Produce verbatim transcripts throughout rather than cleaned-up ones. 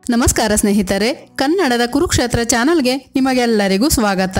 ನಮಸ್ಕಾರ ಸ್ನೇಹಿತರೆ, ಕನ್ನಡದ ಕುರುಕ್ಷೇತ್ರ ಚಾನೆಲ್ಗೆ ನಿಮಗೆಲ್ಲರಿಗೂ ಸ್ವಾಗತ.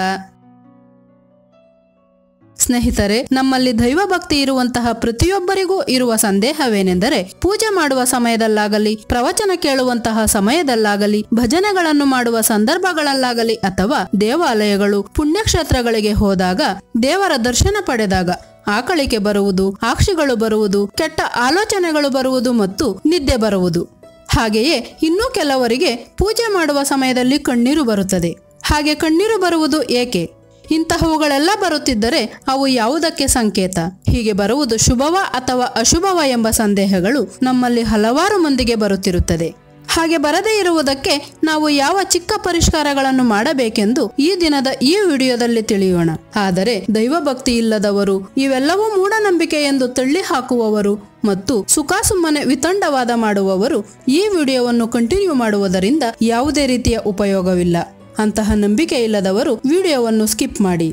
ಸ್ನೇಹಿತರೆ, ನಮ್ಮಲ್ಲಿ ದೈವ ಭಕ್ತಿ ಇರುವಂತಹ ಪ್ರತಿಯೊಬ್ಬರಿಗೂ ಇರುವ ಸಂದೇಹವೇನೆಂದರೆ, ಪೂಜೆ ಮಾಡುವ ಸಮಯದಲ್ಲಾಗಲಿ, ಪ್ರವಚನ ಕೇಳುವಂತಹ ಸಮಯದಲ್ಲಾಗಲಿ, ಭಜನೆಗಳನ್ನು ಮಾಡುವ ಸಂದರ್ಭಗಳಲ್ಲಾಗಲಿ ಅಥವಾ ದೇವಾಲಯಗಳು ಪುಣ್ಯಕ್ಷೇತ್ರಗಳಿಗೆ ಹೋದಾಗ, ದೇವರ ದರ್ಶನ ಪಡೆದಾಗ ಆಕಳಿಕೆ ಬರುವುದು, ಆಕ್ಷಿಗಳು ಬರುವುದು, ಕೆಟ್ಟ ಆಲೋಚನೆಗಳು ಬರುವುದು ಮತ್ತು ನಿದ್ದೆ ಬರುವುದು. ಹಾಗೆಯೇ ಇನ್ನೂ ಕೆಲವರಿಗೆ ಪೂಜೆ ಮಾಡುವ ಸಮಯದಲ್ಲಿ ಕಣ್ಣೀರು ಬರುತ್ತದೆ. ಹಾಗೆ ಕಣ್ಣೀರು ಬರುವುದು ಏಕೆ? ಇಂತಹವುಗಳೆಲ್ಲ ಬರುತ್ತಿದ್ದರೆ ಅವು ಯಾವುದಕ್ಕೆ ಸಂಕೇತ? ಹೀಗೆ ಬರುವುದು ಶುಭವ ಅಥವಾ ಅಶುಭವ ಎಂಬ ಸಂದೇಹಗಳು ನಮ್ಮಲ್ಲಿ ಹಲವಾರು ಮಂದಿಗೆ ಬರುತ್ತಿರುತ್ತದೆ. ಹಾಗೆ ಬರದೇ ಇರುವುದಕ್ಕೆ ನಾವು ಯಾವ ಚಿಕ್ಕ ಪರಿಷ್ಕಾರಗಳನ್ನು ಮಾಡಬೇಕೆಂದು ಈ ದಿನದ ಈ ವಿಡಿಯೋದಲ್ಲಿ ತಿಳಿಯೋಣ. ಆದರೆ ದೈವ ಭಕ್ತಿ ಇಲ್ಲದವರು, ಇವೆಲ್ಲವೂ ಮೂಢನಂಬಿಕೆ ಎಂದು ತಳ್ಳಿ ಹಾಕುವವರು ಮತ್ತು ಸುಖಾಸುಮ್ಮನೆ ವಿತಂಡವಾದ ಮಾಡುವವರು ಈ ವಿಡಿಯೋವನ್ನು ಕಂಟಿನ್ಯೂ ಮಾಡುವುದರಿಂದ ಯಾವುದೇ ರೀತಿಯ ಉಪಯೋಗವಿಲ್ಲ. ಅಂತಹ ನಂಬಿಕೆ ಇಲ್ಲದವರು ವಿಡಿಯೋವನ್ನು ಸ್ಕಿಪ್ ಮಾಡಿ.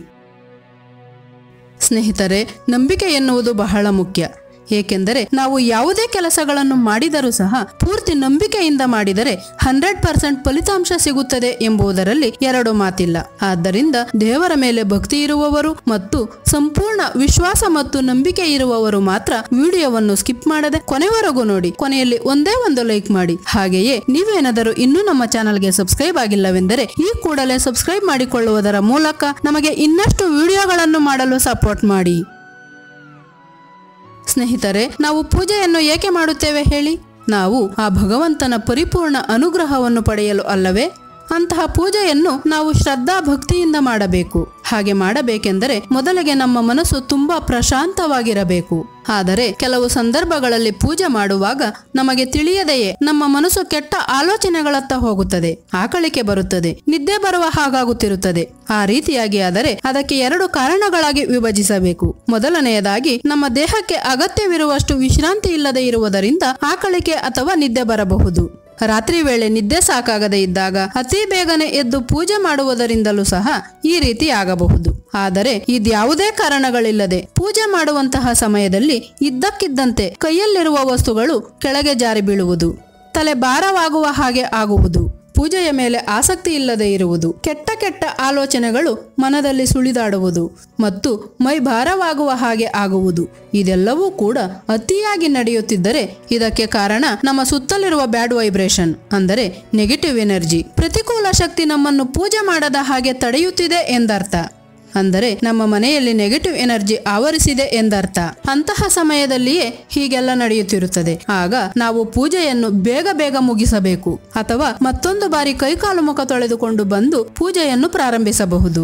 ಸ್ನೇಹಿತರೆ, ನಂಬಿಕೆ ಎನ್ನುವುದು ಬಹಳ ಮುಖ್ಯ. ಏಕೆಂದರೆ ನಾವು ಯಾವುದೇ ಕೆಲಸಗಳನ್ನು ಮಾಡಿದರೂ ಸಹ ಪೂರ್ತಿ ನಂಬಿಕೆಯಿಂದ ಮಾಡಿದರೆ ಹಂಡ್ರೆಡ್ ಪರ್ಸೆಂಟ್ ಫಲಿತಾಂಶ ಸಿಗುತ್ತದೆ ಎಂಬುದರಲ್ಲಿ ಎರಡು ಮಾತಿಲ್ಲ. ಆದ್ದರಿಂದ ದೇವರ ಮೇಲೆ ಭಕ್ತಿ ಇರುವವರು ಮತ್ತು ಸಂಪೂರ್ಣ ವಿಶ್ವಾಸ ಮತ್ತು ನಂಬಿಕೆ ಇರುವವರು ಮಾತ್ರ ವಿಡಿಯೋವನ್ನು ಸ್ಕಿಪ್ ಮಾಡದೆ ಕೊನೆವರೆಗೂ ನೋಡಿ. ಕೊನೆಯಲ್ಲಿ ಒಂದೇ ಒಂದು ಲೈಕ್ ಮಾಡಿ. ಹಾಗೆಯೇ ನೀವೇನಾದರೂ ಇನ್ನೂ ನಮ್ಮ ಚಾನಲ್ಗೆ ಸಬ್ಸ್ಕ್ರೈಬ್ ಆಗಿಲ್ಲವೆಂದರೆ ಈ ಕೂಡಲೇ ಸಬ್ಸ್ಕ್ರೈಬ್ ಮಾಡಿಕೊಳ್ಳುವುದರ ಮೂಲಕ ನಮಗೆ ಇನ್ನಷ್ಟು ವಿಡಿಯೋಗಳನ್ನು ಮಾಡಲು ಸಪೋರ್ಟ್ ಮಾಡಿ. ಸ್ನೇಹಿತರೆ, ನಾವು ಪೂಜೆಯನ್ನು ಏಕೆ ಮಾಡುತ್ತೇವೆ ಹೇಳಿ? ನಾವು ಆ ಭಗವಂತನ ಪರಿಪೂರ್ಣ ಅನುಗ್ರಹವನ್ನು ಪಡೆಯಲು ಅಲ್ಲವೇ? ಅಂತಹ ಪೂಜೆಯನ್ನು ನಾವು ಶ್ರದ್ಧಾ ಭಕ್ತಿಯಿಂದ ಮಾಡಬೇಕು. ಹಾಗೆ ಮಾಡಬೇಕೆಂದರೆ ಮೊದಲಿಗೆ ನಮ್ಮ ಮನಸ್ಸು ತುಂಬಾ ಪ್ರಶಾಂತವಾಗಿರಬೇಕು. ಆದರೆ ಕೆಲವು ಸಂದರ್ಭಗಳಲ್ಲಿ ಪೂಜೆ ಮಾಡುವಾಗ ನಮಗೆ ತಿಳಿಯದೆಯೇ ನಮ್ಮ ಮನಸ್ಸು ಕೆಟ್ಟ ಆಲೋಚನೆಗಳತ್ತ ಹೋಗುತ್ತದೆ, ಆಕಳಿಕೆ ಬರುತ್ತದೆ, ನಿದ್ದೆ ಬರುವ ಹಾಗಾಗುತ್ತಿರುತ್ತದೆ. ಆ ರೀತಿಯಾಗಿ ಆದರೆ ಅದಕ್ಕೆ ಎರಡು ಕಾರಣಗಳಾಗಿ ವಿಭಜಿಸಬೇಕು. ಮೊದಲನೆಯದಾಗಿ, ನಮ್ಮ ದೇಹಕ್ಕೆ ಅಗತ್ಯವಿರುವಷ್ಟು ವಿಶ್ರಾಂತಿ ಇಲ್ಲದೆ ಇರುವುದರಿಂದ ಆಕಳಿಕೆ ಅಥವಾ ನಿದ್ದೆ ಬರಬಹುದು. ರಾತ್ರಿ ವೇಳೆ ನಿದ್ದೆ ಸಾಕಾಗದೇ ಇದ್ದಾಗ ಅತಿ ಬೇಗನೆ ಎದ್ದು ಪೂಜೆ ಮಾಡುವುದರಿಂದಲೂ ಸಹ ಈ ರೀತಿ ಆಗಬಹುದು. ಆದರೆ ಇದ್ಯಾವುದೇ ಕಾರಣಗಳಿಲ್ಲದೆ ಪೂಜೆ ಮಾಡುವಂತಹ ಸಮಯದಲ್ಲಿ ಇದ್ದಕ್ಕಿದ್ದಂತೆ ಕೈಯಲ್ಲಿರುವ ವಸ್ತುಗಳು ಕೆಳಗೆ ಜಾರಿ ಬೀಳುವುದು, ತಲೆ ಭಾರವಾಗುವ ಹಾಗೆ ಆಗುವುದು, ಪೂಜೆಯ ಮೇಲೆ ಆಸಕ್ತಿ ಇಲ್ಲದೆ ಇರುವುದು, ಕೆಟ್ಟ ಕೆಟ್ಟ ಆಲೋಚನೆಗಳು ಮನದಲ್ಲಿ ಸುಳಿದಾಡುವುದು ಮತ್ತು ಮೈ ಭಾರವಾಗುವ ಹಾಗೆ ಆಗುವುದು, ಇದೆಲ್ಲವೂ ಕೂಡ ಅತಿಯಾಗಿ ನಡೆಯುತ್ತಿದ್ದರೆ ಇದಕ್ಕೆ ಕಾರಣ ನಮ್ಮ ಸುತ್ತಲಿರುವ ಬ್ಯಾಡ್ ವೈಬ್ರೇಷನ್, ಅಂದರೆ ನೆಗೆಟಿವ್ ಎನರ್ಜಿ, ಪ್ರತಿಕೂಲ ಶಕ್ತಿ ನಮ್ಮನ್ನು ಪೂಜೆ ಮಾಡದ ಹಾಗೆ ತಡೆಯುತ್ತಿದೆ ಎಂದರ್ಥ. ಅಂದರೆ ನಮ್ಮ ಮನೆಯಲ್ಲಿ ನೆಗೆಟಿವ್ ಎನರ್ಜಿ ಆವರಿಸಿದೆ ಎಂದರ್ಥ. ಅಂತಹ ಸಮಯದಲ್ಲಿಯೇ ಹೀಗೆಲ್ಲ ನಡೆಯುತ್ತಿರುತ್ತದೆ. ಆಗ ನಾವು ಪೂಜೆಯನ್ನು ಬೇಗ ಬೇಗ ಮುಗಿಸಬೇಕು ಅಥವಾ ಮತ್ತೊಂದು ಬಾರಿ ಕೈಕಾಲು ಮುಖ ತೊಳೆದುಕೊಂಡು ಬಂದು ಪೂಜೆಯನ್ನು ಪ್ರಾರಂಭಿಸಬಹುದು.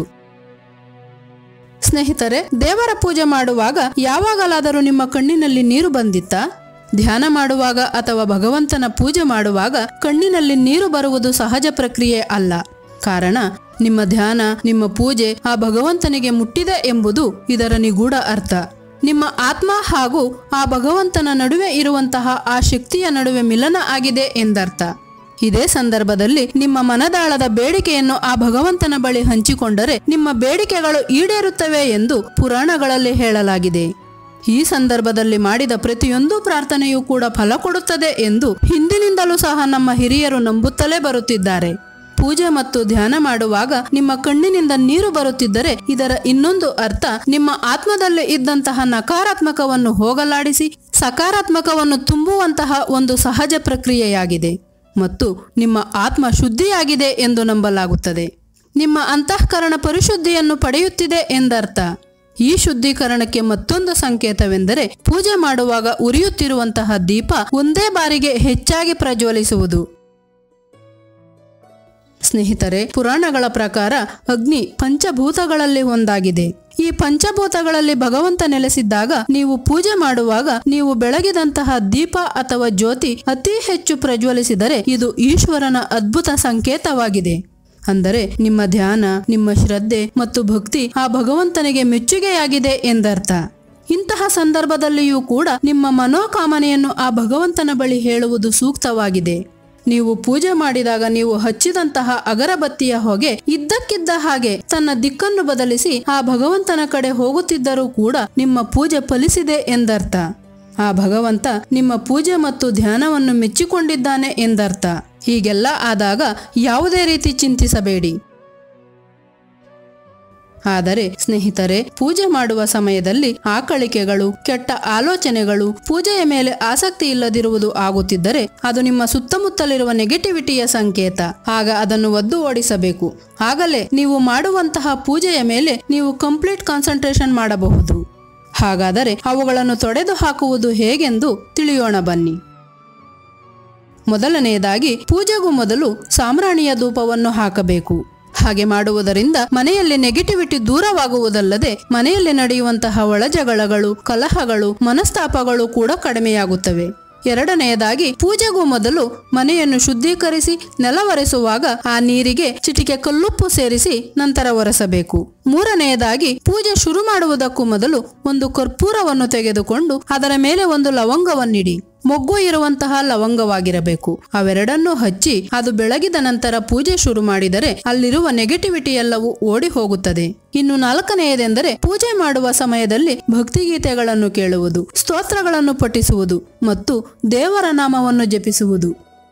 ಸ್ನೇಹಿತರೆ, ದೇವರ ಪೂಜೆ ಮಾಡುವಾಗ ಯಾವಾಗಲಾದರೂ ನಿಮ್ಮ ಕಣ್ಣಿನಲ್ಲಿ ನೀರು ಬಂದಿತ್ತಾ? ಧ್ಯಾನ ಮಾಡುವಾಗ ಅಥವಾ ಭಗವಂತನ ಪೂಜೆ ಮಾಡುವಾಗ ಕಣ್ಣಿನಲ್ಲಿ ನೀರು ಬರುವುದು ಸಹಜ ಪ್ರಕ್ರಿಯೆ ಅಲ್ಲ. ಕಾರಣ, ನಿಮ್ಮ ಧ್ಯಾನ, ನಿಮ್ಮ ಪೂಜೆ ಆ ಭಗವಂತನಿಗೆ ಮುಟ್ಟಿದೆ ಎಂಬುದು ಇದರ ನಿಗೂಢ ಅರ್ಥ. ನಿಮ್ಮ ಆತ್ಮ ಹಾಗೂ ಆ ಭಗವಂತನ ನಡುವೆ ಇರುವಂತಹ ಆ ಶಕ್ತಿಯ ನಡುವೆ ಮಿಲನ ಆಗಿದೆ ಎಂದರ್ಥ. ಇದೇ ಸಂದರ್ಭದಲ್ಲಿ ನಿಮ್ಮ ಮನದಾಳದ ಬೇಡಿಕೆಯನ್ನು ಆ ಭಗವಂತನ ಬಳಿ ಹಂಚಿಕೊಂಡರೆ ನಿಮ್ಮ ಬೇಡಿಕೆಗಳು ಈಡೇರುತ್ತವೆ ಎಂದು ಪುರಾಣಗಳಲ್ಲಿ ಹೇಳಲಾಗಿದೆ. ಈ ಸಂದರ್ಭದಲ್ಲಿ ಮಾಡಿದ ಪ್ರತಿಯೊಂದು ಪ್ರಾರ್ಥನೆಯೂ ಕೂಡ ಫಲ ಕೊಡುತ್ತದೆ ಎಂದು ಹಿಂದಿನಿಂದಲೂ ಸಹ ನಮ್ಮ ಹಿರಿಯರು ನಂಬುತ್ತಲೇ ಬರುತ್ತಿದ್ದಾರೆ. ಪೂಜೆ ಮತ್ತು ಧ್ಯಾನ ಮಾಡುವಾಗ ನಿಮ್ಮ ಕಣ್ಣಿನಿಂದ ನೀರು ಬರುತ್ತಿದ್ದರೆ ಇದರ ಇನ್ನೊಂದು ಅರ್ಥ, ನಿಮ್ಮ ಆತ್ಮದಲ್ಲಿ ಇದ್ದಂತಹ ನಕಾರಾತ್ಮಕವನ್ನು ಹೋಗಲಾಡಿಸಿ ಸಕಾರಾತ್ಮಕವನ್ನು ತುಂಬುವಂತಹ ಒಂದು ಸಹಜ ಪ್ರಕ್ರಿಯೆಯಾಗಿದೆ ಮತ್ತು ನಿಮ್ಮ ಆತ್ಮ ಶುದ್ಧಿಯಾಗಿದೆ ಎಂದು ನಂಬಲಾಗುತ್ತದೆ. ನಿಮ್ಮ ಅಂತಃಕರಣ ಪರಿಶುದ್ಧಿಯನ್ನು ಪಡೆಯುತ್ತಿದೆ ಎಂದರ್ಥ. ಈ ಶುದ್ಧೀಕರಣಕ್ಕೆ ಮತ್ತೊಂದು ಸಂಕೇತವೆಂದರೆ ಪೂಜೆ ಮಾಡುವಾಗ ಉರಿಯುತ್ತಿರುವಂತಹ ದೀಪ ಒಂದೇ ಬಾರಿಗೆ ಹೆಚ್ಚಾಗಿ ಪ್ರಜ್ವಲಿಸುವುದು. ಸ್ನೇಹಿತರೆ, ಪುರಾಣಗಳ ಪ್ರಕಾರ ಅಗ್ನಿ ಪಂಚಭೂತಗಳಲ್ಲಿ ಒಂದಾಗಿದೆ. ಈ ಪಂಚಭೂತಗಳಲ್ಲಿ ಭಗವಂತ ನೆಲೆಸಿದ್ದಾಗ ನೀವು ಪೂಜೆ ಮಾಡುವಾಗ ನೀವು ಬೆಳಗಿದಂತಹ ದೀಪ ಅಥವಾ ಜ್ಯೋತಿ ಅತಿ ಹೆಚ್ಚು ಪ್ರಜ್ವಲಿಸಿದರೆ ಇದು ಈಶ್ವರನ ಅದ್ಭುತ ಸಂಕೇತವಾಗಿದೆ. ಅಂದರೆ ನಿಮ್ಮ ಧ್ಯಾನ, ನಿಮ್ಮ ಶ್ರದ್ಧೆ ಮತ್ತು ಭಕ್ತಿ ಆ ಭಗವಂತನಿಗೆ ಮೆಚ್ಚುಗೆಯಾಗಿದೆ ಎಂದರ್ಥ. ಇಂತಹ ಸಂದರ್ಭದಲ್ಲಿಯೂ ಕೂಡ ನಿಮ್ಮ ಮನೋಕಾಮನೆಯನ್ನು ಆ ಭಗವಂತನ ಬಳಿ ಹೇಳುವುದು ಸೂಕ್ತವಾಗಿದೆ. ನೀವು ಪೂಜೆ ಮಾಡಿದಾಗ ನೀವು ಹಚ್ಚಿದಂತಹ ಅಗರಬತ್ತಿಯ ಹೊಗೆ ಇದ್ದಕ್ಕಿದ್ದ ಹಾಗೆ ತನ್ನ ದಿಕ್ಕನ್ನು ಬದಲಿಸಿ ಆ ಭಗವಂತನ ಕಡೆ ಹೋಗುತ್ತಿದ್ದರೂ ಕೂಡ ನಿಮ್ಮ ಪೂಜೆ ಫಲಿಸಿದೆ ಎಂದರ್ಥ. ಆ ಭಗವಂತ ನಿಮ್ಮ ಪೂಜೆ ಮತ್ತು ಧ್ಯಾನವನ್ನು ಮೆಚ್ಚಿಕೊಂಡಿದ್ದಾನೆ ಎಂದರ್ಥ. ಹೀಗೆಲ್ಲ ಆದಾಗ ಯಾವುದೇ ರೀತಿ ಚಿಂತಿಸಬೇಡಿ. ಆದರೆ ಸ್ನೇಹಿತರೆ, ಪೂಜೆ ಮಾಡುವ ಸಮಯದಲ್ಲಿ ಆಕಳಿಕೆಗಳು, ಕೆಟ್ಟ ಆಲೋಚನೆಗಳು, ಪೂಜೆಯ ಮೇಲೆ ಆಸಕ್ತಿ ಇಲ್ಲದಿರುವುದು ಆಗುತ್ತಿದ್ದರೆ ಅದು ನಿಮ್ಮ ಸುತ್ತಮುತ್ತಲಿರುವ ನೆಗೆಟಿವಿಟಿಯ ಸಂಕೇತ. ಆಗ ಅದನ್ನು ಒದ್ದು ಓಡಿಸಬೇಕು. ಆಗಲೇ ನೀವು ಮಾಡುವಂತಹ ಪೂಜೆಯ ಮೇಲೆ ನೀವು ಕಂಪ್ಲೀಟ್ ಕಾನ್ಸಂಟ್ರೇಷನ್ ಮಾಡಬಹುದು. ಹಾಗಾದರೆ ಅವುಗಳನ್ನು ತೊಡೆದು ಹಾಕುವುದು ಹೇಗೆಂದು ತಿಳಿಯೋಣ ಬನ್ನಿ. ಮೊದಲನೆಯದಾಗಿ, ಪೂಜೆಗೂ ಮೊದಲು ಸಾಮ್ರಾಣಿಯ ಧೂಪವನ್ನು ಹಾಕಬೇಕು. ಹಾಗೆ ಮಾಡುವುದರಿಂದ ಮನೆಯಲ್ಲಿ ನೆಗೆಟಿವಿಟಿ ದೂರವಾಗುವುದಲ್ಲದೆ ಮನೆಯಲ್ಲಿ ನಡೆಯುವಂತಹ ಒಳಜಗಳಗಳು, ಕಲಹಗಳು, ಮನಸ್ತಾಪಗಳು ಕೂಡ ಕಡಿಮೆಯಾಗುತ್ತವೆ. ಎರಡನೆಯದಾಗಿ, ಪೂಜೆಗೂ ಮೊದಲು ಮನೆಯನ್ನು ಶುದ್ಧೀಕರಿಸಿ ನೆಲವರೆಸುವಾಗ ಆ ನೀರಿಗೆ ಚಿಟಿಕೆ ಕಲ್ಲುಪ್ಪು ಸೇರಿಸಿ ನಂತರ ಒರೆಸಬೇಕು. ಮೂರನೆಯದಾಗಿ, ಪೂಜೆ ಶುರು ಮಾಡುವುದಕ್ಕೂ ಮೊದಲು ಒಂದು ಕರ್ಪೂರವನ್ನು ತೆಗೆದುಕೊಂಡು ಅದರ ಮೇಲೆ ಒಂದು ಲವಂಗವನ್ನಿಡಿ. ಮೊಗ್ಗು ಇರುವಂತಹ ಲವಂಗವಾಗಿರಬೇಕು. ಅವೆರಡನ್ನೂ ಹಚ್ಚಿ ಅದು ಬೆಳಗಿದ ನಂತರ ಪೂಜೆ ಶುರು ಮಾಡಿದರೆ ಅಲ್ಲಿರುವ ನೆಗೆಟಿವಿಟಿ ಎಲ್ಲವೂ ಓಡಿ ಹೋಗುತ್ತದೆ. ಇನ್ನು ನಾಲ್ಕನೆಯದೆಂದರೆ, ಪೂಜೆ ಮಾಡುವ ಸಮಯದಲ್ಲಿ ಭಕ್ತಿಗೀತೆಗಳನ್ನು ಕೇಳುವುದು, ಸ್ತೋತ್ರಗಳನ್ನು ಪಠಿಸುವುದು ಮತ್ತು ದೇವರ ನಾಮವನ್ನು ಜಪಿಸುವುದು.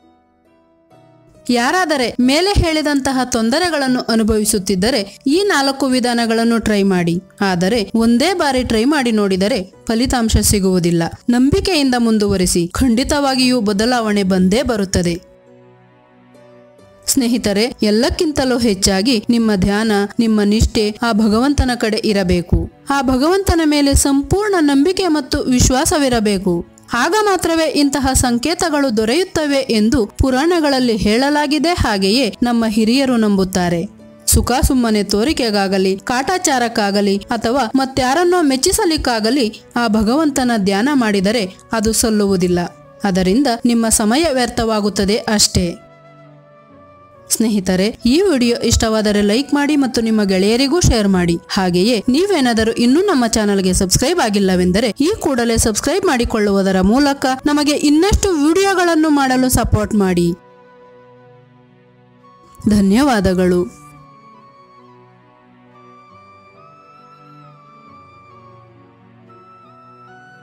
ಯಾರಾದರೆ ಮೇಲೆ ಹೇಳಿದಂತಹ ತೊಂದರೆಗಳನ್ನು ಅನುಭವಿಸುತ್ತಿದ್ದರೆ ಈ ನಾಲ್ಕು ವಿಧಾನಗಳನ್ನು ಟ್ರೈ ಮಾಡಿ. ಆದರೆ ಒಂದೇ ಬಾರಿ ಟ್ರೈ ಮಾಡಿ ನೋಡಿದರೆ ಫಲಿತಾಂಶ ಸಿಗುವುದಿಲ್ಲ. ನಂಬಿಕೆಯಿಂದ ಮುಂದುವರಿಸಿ, ಖಂಡಿತವಾಗಿಯೂ ಬದಲಾವಣೆ ಬಂದೇ ಬರುತ್ತದೆ. ಸ್ನೇಹಿತರೆ, ಎಲ್ಲಕ್ಕಿಂತಲೂ ಹೆಚ್ಚಾಗಿ ನಿಮ್ಮ ಧ್ಯಾನ, ನಿಮ್ಮ ನಿಷ್ಠೆ ಆ ಭಗವಂತನ ಕಡೆ ಇರಬೇಕು. ಆ ಭಗವಂತನ ಮೇಲೆ ಸಂಪೂರ್ಣ ನಂಬಿಕೆ ಮತ್ತು ವಿಶ್ವಾಸವಿರಬೇಕು. ಆಗ ಮಾತ್ರವೇ ಇಂತಹ ಸಂಕೇತಗಳು ದೊರೆಯುತ್ತವೆ ಎಂದು ಪುರಾಣಗಳಲ್ಲಿ ಹೇಳಲಾಗಿದೆ. ಹಾಗೆಯೇ ನಮ್ಮ ಹಿರಿಯರು ನಂಬುತ್ತಾರೆ. ಸುಖ ಸುಮ್ಮನೆ ತೋರಿಕೆಗಾಗಲಿ, ಕಾಟಾಚಾರಕ್ಕಾಗಲಿ ಅಥವಾ ಮತ್ಯಾರನ್ನೋ ಮೆಚ್ಚಿಸಲಿಕ್ಕಾಗಲಿ ಆ ಭಗವಂತನ ಧ್ಯಾನ ಮಾಡಿದರೆ ಅದು ಸಲ್ಲುವುದಿಲ್ಲ. ಅದರಿಂದ ನಿಮ್ಮ ಸಮಯ ವ್ಯರ್ಥವಾಗುತ್ತದೆ ಅಷ್ಟೇ. ಸ್ನೇಹಿತರೆ, ಈ ವಿಡಿಯೋ ಇಷ್ಟವಾದರೆ ಲೈಕ್ ಮಾಡಿ ಮತ್ತು ನಿಮ್ಮ ಗೆಳೆಯರಿಗೂ ಶೇರ್ ಮಾಡಿ. ಹಾಗೆಯೇ ನೀವೇನಾದರೂ ಇನ್ನೂ ನಮ್ಮ ಚಾನಲ್ಗೆ ಸಬ್ಸ್ಕ್ರೈಬ್ ಆಗಿಲ್ಲವೆಂದರೆ ಈ ಕೂಡಲೇ ಸಬ್ಸ್ಕ್ರೈಬ್ ಮಾಡಿಕೊಳ್ಳುವುದರ ಮೂಲಕ ನಮಗೆ ಇನ್ನಷ್ಟು ವಿಡಿಯೋಗಳನ್ನು ಮಾಡಲು ಸಪೋರ್ಟ್ ಮಾಡಿ. ಧನ್ಯವಾದಗಳು.